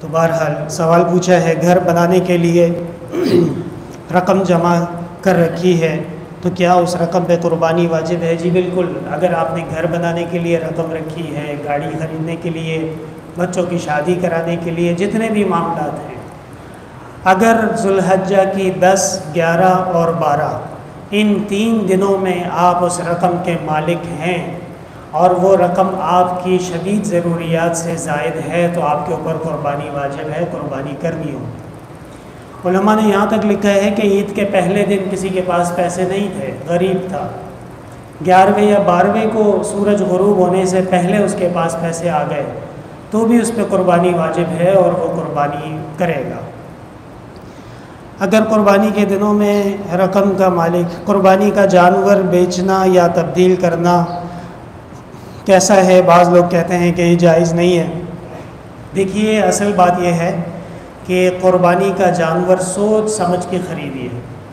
तो बहरहाल सवाल पूछा है, घर बनाने के लिए रकम जमा कर रखी है तो क्या उस रकम पे कुर्बानी वाजिब है? जी बिल्कुल। अगर आपने घर बनाने के लिए रकम रखी है, गाड़ी ख़रीदने के लिए, बच्चों की शादी कराने के लिए, जितने भी मामलात हैं, अगर ज़ुल्हज्जा की 10, 11 और 12 इन 3 दिनों में आप उस रकम के मालिक हैं और वो रकम आपकी शदीद ज़रूरियात से ज़ायद है तो आपके ऊपर कुर्बानी वाजिब है, कुर्बानी करनी होगी। उलमा ने यहाँ तक लिखा है कि ईद के पहले दिन किसी के पास पैसे नहीं थे, गरीब था, 11वें या 12वें को सूरज गुरूब होने से पहले उसके पास पैसे आ गए तो भी उस पर कुर्बानी वाजिब है और वो कुर्बानी करेगा। अगर कुर्बानी के दिनों में रकम का मालिक, कुर्बानी का जानवर बेचना या तब्दील करना कैसा है? बाज़ लोग कहते हैं कि ये जायज़ नहीं है। देखिए, असल बात यह है कि कुर्बानी का जानवर सोच समझ के ख़रीदिए।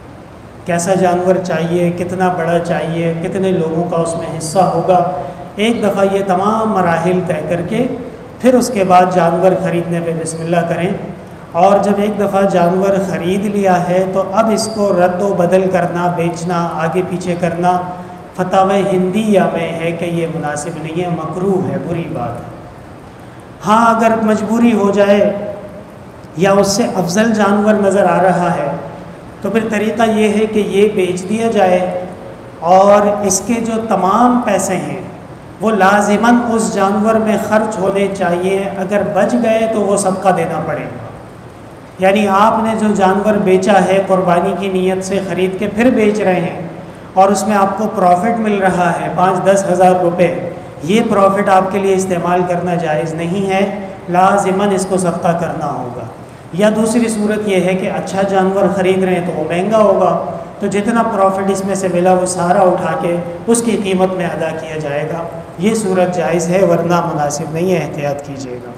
कैसा जानवर चाहिए, कितना बड़ा चाहिए, कितने लोगों का उसमें हिस्सा होगा, एक दफ़ा ये तमाम मराहिल तय करके फिर उसके बाद जानवर ख़रीदने पे बिस्मिल्लाह करें। और जब एक दफ़ा जानवर ख़रीद लिया है तो अब इसको रद्द व बदल करना, बेचना, आगे पीछे करना फतावा हिंदिया में है कि ये मुनासिब नहीं है, मकरूह है, बुरी बात है। हाँ, अगर मजबूरी हो जाए या उससे अफजल जानवर नज़र आ रहा है तो फिर तरीक़ा ये है कि ये बेच दिया जाए और इसके जो तमाम पैसे हैं वो लाजिमन उस जानवर में ख़र्च होने चाहिए। अगर बच गए तो वो सबका देना पड़ेगा। यानी आपने जो जानवर बेचा है कुर्बानी की नीयत से ख़रीद के फिर बेच रहे हैं और उसमें आपको प्रॉफिट मिल रहा है 5-10 हज़ार रुपये, ये प्रॉफिट आपके लिए इस्तेमाल करना जायज़ नहीं है, लाजिमन इसको सदका करना होगा। या दूसरी सूरत यह है कि अच्छा जानवर ख़रीद रहे हैं तो वो महंगा होगा, तो जितना प्रॉफिट इसमें से मिला वो सारा उठा के उसकी कीमत में अदा किया जाएगा। ये सूरत जायज़ है, वरना मुनासिब नहीं है, एहतियात कीजिएगा।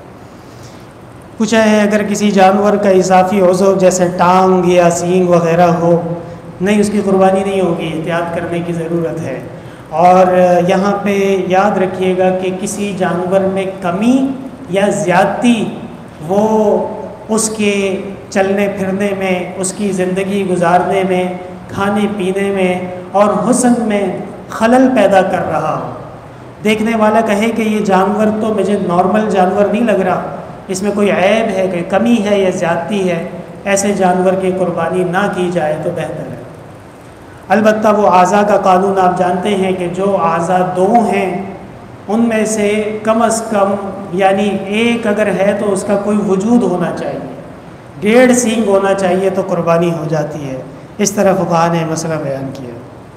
पूछा है, अगर किसी जानवर का इजाफी उज़्व जैसे टांग या सींग वग़ैरह हो, नहीं, उसकी कुर्बानी नहीं होगी, एहतियात करने की ज़रूरत है। और यहाँ पे याद रखिएगा कि किसी जानवर में कमी या ज़्यादती वो उसके चलने फिरने में, उसकी ज़िंदगी गुजारने में, खाने पीने में और हुस्न में खलल पैदा कर रहा हो, देखने वाला कहे कि ये जानवर तो मुझे नॉर्मल जानवर नहीं लग रहा, इसमें कोई ऐब है, कोई कमी है या ज़्यादती है, ऐसे जानवर की कुर्बानी ना की जाए तो बेहतर है। अलबत्ता वो आज़ा का कानून आप जानते हैं कि जो आज़ा 2 हैं उनमें से कम अज़ कम यानी एक अगर है तो उसका कोई वजूद होना चाहिए, 1.5 सींग होना चाहिए तो कुर्बानी हो जाती है। इस तरह फुक़हा ने मसला बयान किया।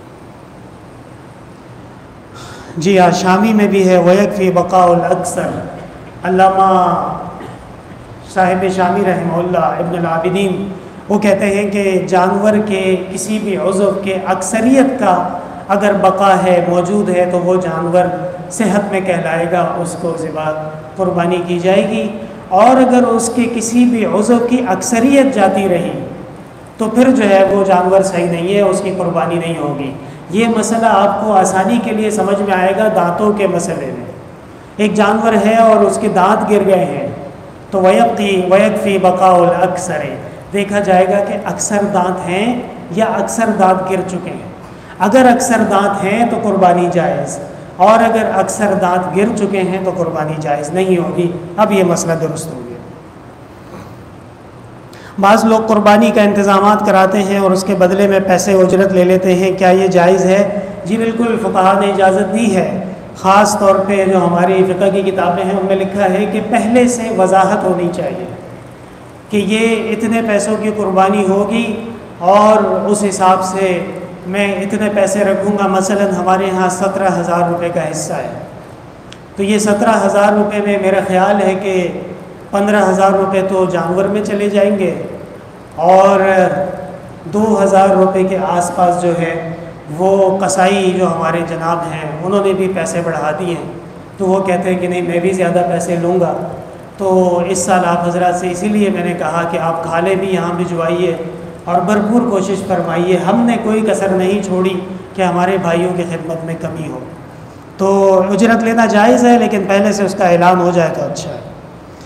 जी हाँ, शामी में भी है, वयकफ़ी बक़ाउल अक्सर। अल्लामा साहिब शामी रहमहुल्लाह इब्नुल आबिदीन वो कहते हैं कि जानवर के किसी भी उज़्व के अक्सरियत का अगर बका है, मौजूद है, तो वो जानवर सेहत में कहलाएगा, उसको ज़िबा कुर्बानी की जाएगी। और अगर उसके किसी भी उज़्व की अक्सरियत जाती रही तो फिर जो है वो जानवर सही नहीं है, उसकी कुर्बानी नहीं होगी। ये मसला आपको आसानी के लिए समझ में आएगा दांतों के मसले में। एक जानवर है और उसके दांत गिर गए हैं तो वयकफ़ी बक़ाउल अक्सर, देखा जाएगा कि अक्सर दांत हैं या अक्सर दांत गिर चुके हैं। अगर अक्सर दांत हैं तो कुर्बानी जायज़, और अगर अक्सर दांत गिर चुके हैं तो कुर्बानी जायज़ नहीं होगी। अब ये मसला दुरुस्त हो गया। बाज़ लोग कुर्बानी का इंतज़ामात कराते हैं और उसके बदले में पैसे उजरत ले लेते हैं, क्या ये जायज़ है? जी बिल्कुल, फ़ुक़हा ने इजाज़त दी है। ख़ास तौर पे जो हमारी फ़िक़ह की किताबें हैं उनमें लिखा है कि पहले से वजाहत होनी चाहिए कि ये इतने पैसों की कुर्बानी होगी और उस हिसाब से मैं इतने पैसे रखूँगा। मसलन हमारे यहाँ 17,000 रुपये का हिस्सा है, तो ये 17,000 रुपये में मेरा ख़्याल है कि 15,000 रुपये तो जानवर में चले जाएंगे और 2,000 रुपये के आसपास जो है वो कसाई जो हमारे जनाब हैं उन्होंने भी पैसे बढ़ा दिए हैं, तो वो कहते हैं कि नहीं, मैं भी ज़्यादा पैसे लूँगा। तो इस साल आप हज़रात से इसीलिए मैंने कहा कि आप खाले भी यहाँ भिजवाइए और भरपूर कोशिश फरमाइए। हमने कोई कसर नहीं छोड़ी कि हमारे भाइयों की खिदमत में कमी हो। तो उजरत लेना जायज़ है, लेकिन पहले से उसका ऐलान हो जाए तो अच्छा है।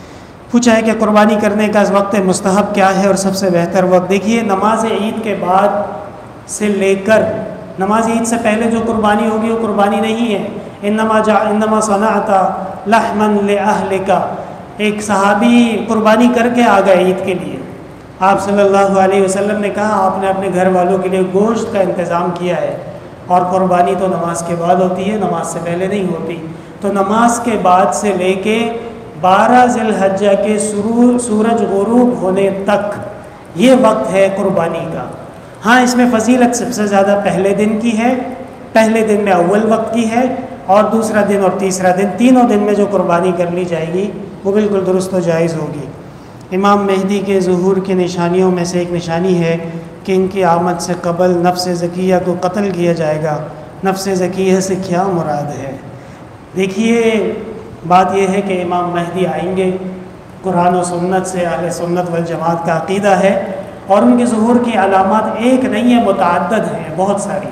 पूछा है कि कुर्बानी करने का वक्त मुस्तहब क्या है और सबसे बेहतर वक्त। देखिए, नमाज ईद के बाद से लेकर नमाज ईद से पहले जो कुर्बानी होगी वो कुर्बानी नहीं है। इन्नमा सनाअता लहमन ले अहलिका, एक सहाबी कुर्बानी करके आ गए ईद के लिए। आप सल्लल्लाहु अलैहि वसल्लम ने कहा आपने अपने घर वालों के लिए गोश्त का इंतज़ाम किया है, और कुर्बानी तो नमाज के बाद होती है, नमाज से पहले नहीं होती। तो नमाज के बाद से लेके 12 ज़िलहज्जा के सूरज गुरूब होने तक ये वक्त है कुर्बानी का। हाँ, इसमें फजीलत सबसे ज़्यादा पहले दिन की है, पहले दिन में अव्वल वक्त की है, और दूसरा दिन और तीसरा दिन, तीनों दिन में जो कुर्बानी कर ली जाएगी वो बिल्कुल दुरुस्त व जायज़ होगी। इमाम मेहदी के ज़ुहूर की निशानियों में से एक निशानी है कि इनकी आमद से कबल नफ्स ज़किया को कत्ल किया जाएगा। नफ्स ज़किया से क्या मुराद है? देखिए, बात यह है कि इमाम मेहदी आएंगे, कुरान और सुन्नत से अहले सुन्नत वल जमात का अक़ीदा है, और उनके ज़ुहूर की अलामात एक नहीं है, मुतअद्दिद हैं, बहुत सारी।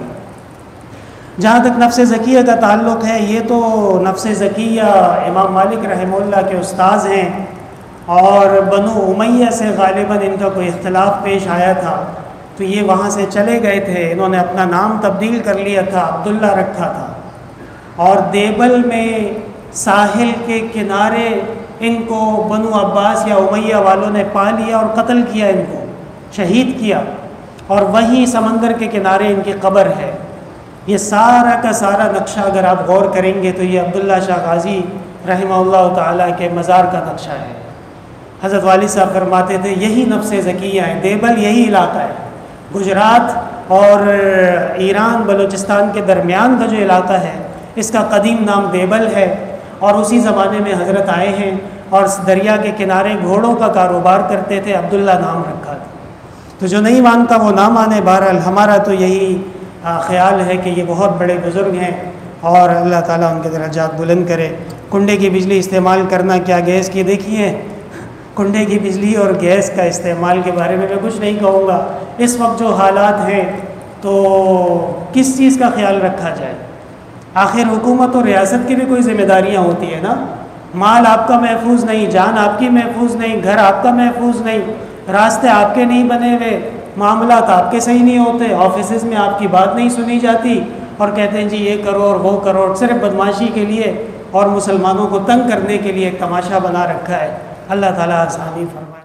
जहाँ तक नफ्स ज़किया का ताल्लुक़ है, ये तो नफ्स ज़किया इमाम मालिक रहमहुल्लाह के उस्ताद हैं, और बनु उमैया से गालिबन इनका कोई इख्तिलाफ पेश आया था, तो ये वहाँ से चले गए थे। इन्होंने अपना नाम तब्दील कर लिया था, अब्दुल्ला रखा था, और देबल में साहिल के किनारे इनको बनु अब्बास या उमैया वालों ने पा लिया और कत्ल किया, इनको शहीद किया, और वहीं समंदर के किनारे इनकी कब्र है। ये सारा का सारा नक्शा अगर आप गौर करेंगे तो ये अब्दुल्ला शाह गाज़ी रहमहुल्लाह ताला के मज़ार का नक्शा है। हज़रत वालिद साहब फरमाते थे यही नफ्स ज़किया है, देबल यही इलाका है, गुजरात और ईरान बलूचिस्तान के दरमियान का जो इलाका है इसका कदीम नाम देबल है, और उसी ज़माने में हज़रत आए हैं और दरिया के किनारे घोड़ों का कारोबार करते थे, अब्दुल्ला नाम रखा था। तो जो नहीं मानता वो ना माने। बहरहाल हमारा तो यही ख़्याल है कि ये बहुत बड़े बुज़ुर्ग हैं, और अल्लाह ताला उनके दर्जात बुलंद करे। कुंडे की बिजली इस्तेमाल करना क्या गैस की? देखिए, कुंडे की बिजली और गैस का इस्तेमाल के बारे में मैं कुछ नहीं कहूँगा। इस वक्त जो हालात हैं तो किस चीज़ का ख्याल रखा जाए? आखिर हुकूमत और रियासत की भी कोई ज़िम्मेदारियाँ होती है ना। माल आपका महफूज नहीं, जान आपकी महफूज नहीं, घर आपका महफूज नहीं, रास्ते आपके नहीं बने हुए, मामलात आपके सही नहीं होते, ऑफिस में आपकी बात नहीं सुनी जाती, और कहते हैं जी ये करो और वो करो, सिर्फ बदमाशी के लिए और मुसलमानों को तंग करने के लिए एक तमाशा बना रखा है। अल्लाह ताला आसानी फरमाए।